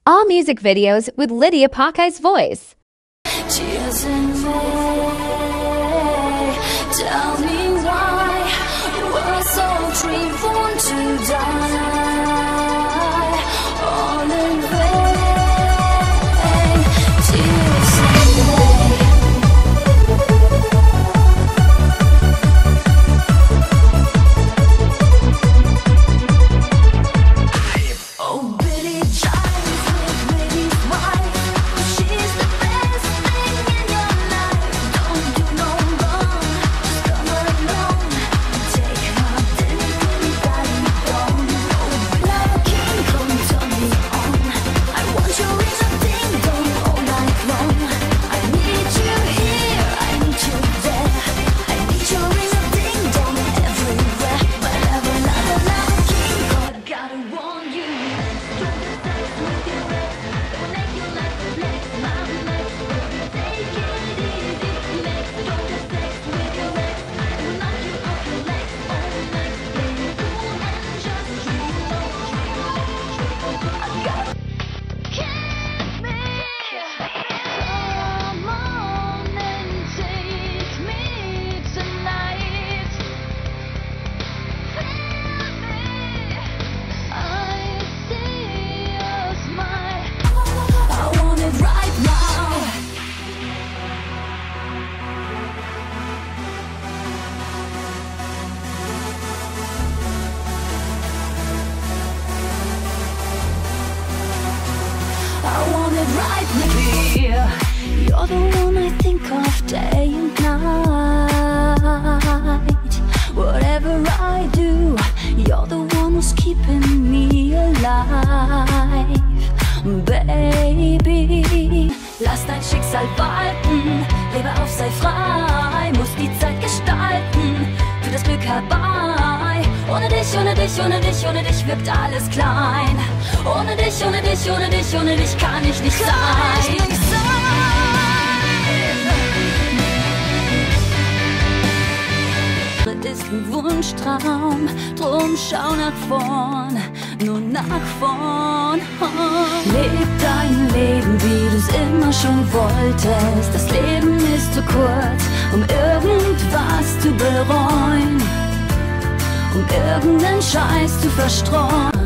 All music videos with Lydia Pockaj's voice. Tears in May, tell me why we're so driven to die, all in vain. Tears in May. Oh, Billy chimes with Billy's wife. She's the best thing in your life. Don't do no wrong, just come along. Take her dilly dally dong. Oh, Love King, come turn me on. I want you in a ding dong all night long. I need you here, I need you there. I need you in a ding dong everywhere. Whenever Love King, God, gotta warn you. Right here, you're the one I think of day and night. Whatever I do, you're the one who's keeping me alive, baby. Lass dein Schicksal walten, lebe auf, sei frei, muss die Zeit gestalten, für das Glück herbei. Ohne dich, ohne dich, ohne dich, ohne dich wirkt alles klein. Ohne dich, ohne dich, ohne dich, ohne dich kann ich nicht sein. Ist ein Wunschtraum, drum schau nach vorn, nur nach vorn. Leb dein Leben, wie du's immer schon wolltest. Das Leben ist zu kurz, um irgendwas zu bereuen, um irgendeinen Scheiß zu verstreuen.